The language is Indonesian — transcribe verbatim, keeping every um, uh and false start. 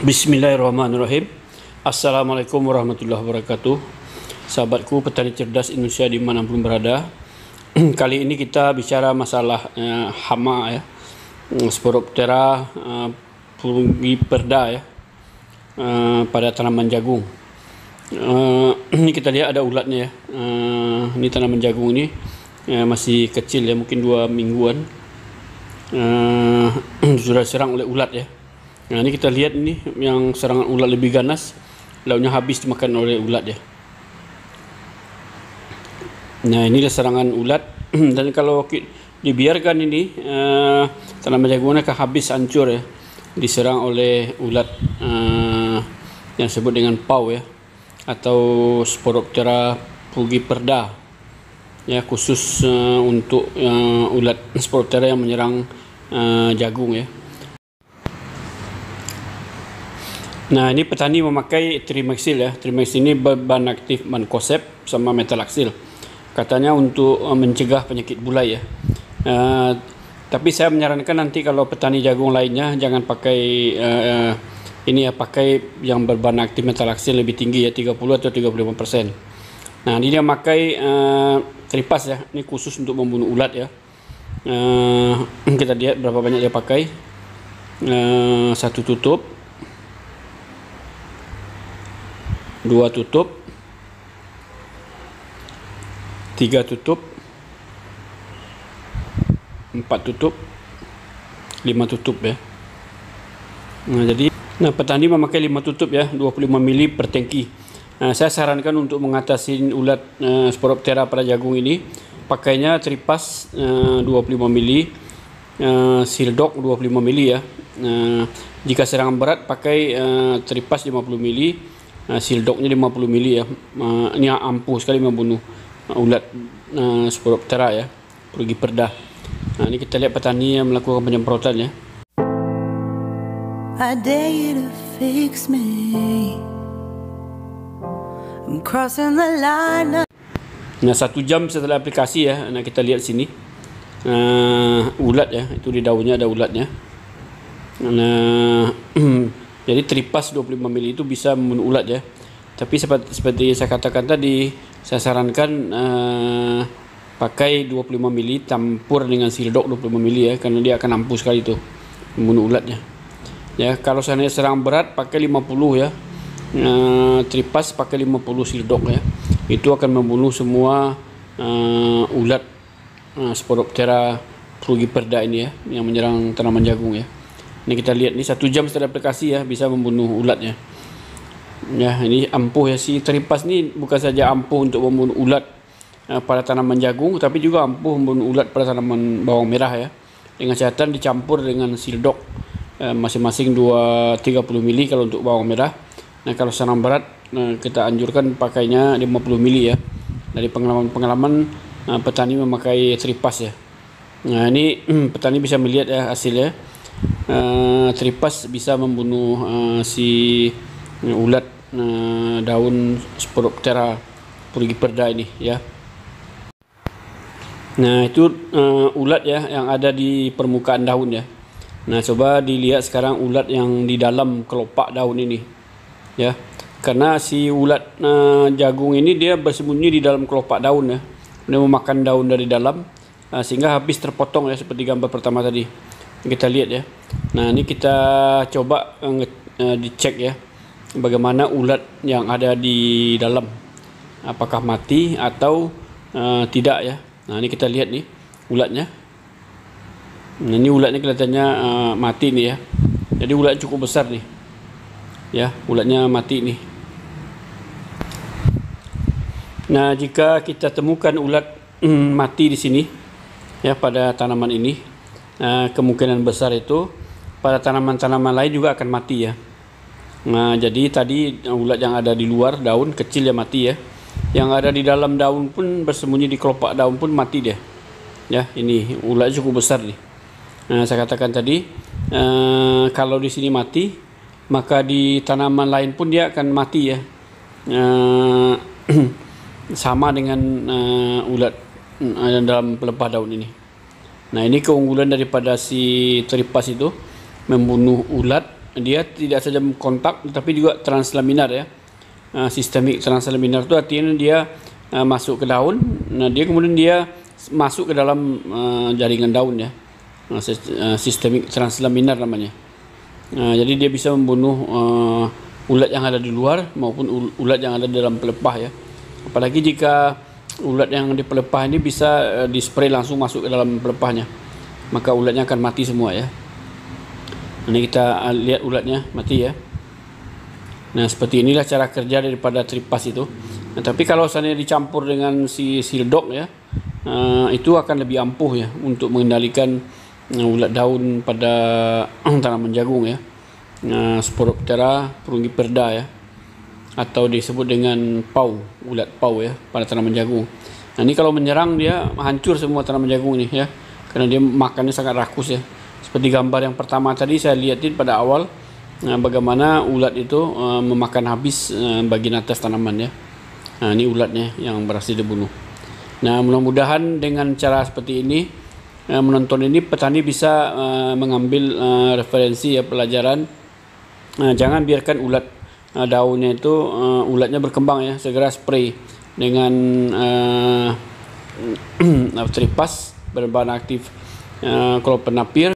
Bismillahirrahmanirrahim. Assalamualaikum warahmatullahi wabarakatuh. Sahabatku petani cerdas Indonesia dimanapun berada. Kali ini kita bicara masalah eh, hama ya, Sporoptera eh, frugiperda ya, eh, pada tanaman jagung. Eh, ini kita lihat ada ulatnya ya. Eh, ini tanaman jagung ini eh, masih kecil ya, mungkin dua mingguan. Eh, sudah diserang oleh ulat ya. Nah, ini kita lihat ini yang serangan ulat lebih ganas, daunnya habis dimakan oleh ulat ya. Nah, ini serangan ulat dan kalau dibiarkan ini uh, tanaman jagungnya akan habis hancur ya, diserang oleh ulat uh, yang disebut dengan pau ya, atau Sporoptera frugiperda ya, khusus uh, untuk uh, ulat Sporoptera yang menyerang uh, jagung ya. Nah, ini petani memakai Trimaxil ya. Trimaxil ini bahan aktif mancozeb sama metalaxyl. Katanya untuk uh, mencegah penyakit bulai ya. Uh, tapi saya menyarankan nanti kalau petani jagung lainnya jangan pakai uh, uh, ini ya, pakai yang berbahan aktif metalaxyl lebih tinggi ya, tiga puluh atau tiga puluh lima persen. Nah, ini dia pakai uh, Tripas ya. Ini khusus untuk membunuh ulat ya. Uh, kita lihat berapa banyak dia pakai. Uh, satu tutup, dua tutup, tiga tutup, empat tutup, lima tutup ya. Nah, jadi nah petani memakai lima tutup ya, dua puluh lima mili per tangki. Nah, saya sarankan untuk mengatasi ulat uh, Sporoptera pada jagung ini, pakainya Tripas uh, dua puluh lima mili, uh, Sildok dua puluh lima mili ya. Uh, jika serangan berat pakai uh, Tripas lima puluh mili, Uh, Sildoknya lima puluh mili ya. Uh, ini ampuh sekali membunuh uh, ulat uh, Sporoptera ya, frugiperda. Nah, ini kita lihat petani yang melakukan penyemprotan ya. I dare you to fix me. I'm crossing the line. Nah, satu jam setelah aplikasi ya. Nah, kita lihat sini uh, ulat ya, itu di daunnya ada ulatnya. Nah, jadi Tripas dua puluh lima mili itu bisa membunuh ulat ya. Tapi seperti, seperti saya katakan tadi, saya sarankan uh, pakai dua puluh lima mili campur dengan Sildok dua puluh lima mili ya, karena dia akan ampuh sekali itu membunuh ulatnya. Ya, kalau seandainya serang berat pakai lima puluh ya. Uh, Tripas pakai lima puluh Sildok ya. Itu akan membunuh semua uh, ulat uh, Sporoptera frugiperda ini ya, yang menyerang tanaman jagung ya. Ini kita lihat nih, satu jam setelah aplikasi ya, bisa membunuh ulatnya. Ya, ini ampuh ya, si Tripas ini bukan saja ampuh untuk membunuh ulat uh, pada tanaman jagung, tapi juga ampuh membunuh ulat pada tanaman bawang merah ya. Dengan catatan dicampur dengan Sildok uh, masing-masing dua tiga puluh mili kalau untuk bawang merah. Nah, kalau serang berat uh, kita anjurkan pakainya lima puluh mili ya. Dari pengalaman-pengalaman uh, petani memakai Tripas ya. Nah, ini petani bisa melihat ya hasilnya. Uh, Tripas bisa membunuh uh, si uh, ulat uh, daun Sporoptera frugiperda ini ya. Nah, itu uh, ulat ya yang ada di permukaan daun ya. Nah, coba dilihat sekarang ulat yang di dalam kelopak daun ini ya. Karena si ulat uh, jagung ini dia bersembunyi di dalam kelopak daun ya. Dia memakan daun dari dalam uh, sehingga habis terpotong ya, seperti gambar pertama tadi. Kita lihat ya. Nah, ini kita coba uh, uh, dicek ya, bagaimana ulat yang ada di dalam, apakah mati atau uh, tidak ya. Nah, ini kita lihat nih ulatnya. Nah, ini ulatnya kelihatannya uh, mati nih ya. Jadi ulat cukup besar nih ya, ulatnya mati nih. Nah, jika kita temukan ulat mm, mati di sini ya pada tanaman ini, Nah, kemungkinan besar itu pada tanaman-tanaman lain juga akan mati ya. Nah, jadi tadi ulat yang ada di luar daun kecil ya mati ya. Yang ada di dalam daun pun bersembunyi di kelopak daun pun mati dia. Ya, ini ulat cukup besar nih. Nah, saya katakan tadi eh, kalau di sini mati, maka di tanaman lain pun dia akan mati ya. Eh, sama dengan eh, ulat eh, dalam pelepah daun ini. Nah, ini keunggulan daripada si Tripas itu, membunuh ulat dia tidak saja kontak tapi juga translaminar ya. Uh, sistemik translaminar itu artinya dia uh, masuk ke daun, nah dia kemudian dia masuk ke dalam uh, jaringan daun ya. Uh, sistemik translaminar namanya. Uh, jadi dia bisa membunuh uh, ulat yang ada di luar maupun ulat yang ada di dalam pelepah ya. Apalagi jika ulat yang di pelepah ini bisa uh, dispray langsung masuk ke dalam pelepahnya, maka ulatnya akan mati semua ya. Ini kita uh, lihat ulatnya mati ya. Nah seperti inilah cara kerja daripada tripas itu. Nah, tapi kalau seandainya dicampur dengan si sildok ya, uh, itu akan lebih ampuh ya untuk mengendalikan uh, ulat daun pada tanaman jagung ya. Uh, Sporoptera prungiperda ya, atau disebut dengan pau, ulat pau ya pada tanaman jagung. Nah ini kalau menyerang dia hancur semua tanaman jagung ini ya, karena dia makannya sangat rakus ya. Seperti gambar yang pertama tadi saya lihatin pada awal, nah, bagaimana ulat itu uh, memakan habis uh, bagian atas tanaman ya. Nah ini ulatnya yang berhasil dibunuh. Nah mudah-mudahan dengan cara seperti ini, uh, menonton ini petani bisa uh, mengambil uh, referensi ya, pelajaran. Uh, jangan biarkan ulat uh, daunnya itu uh, ulatnya berkembang ya, segera spray dengan uh, tripas berbahan aktif uh, klorpenapir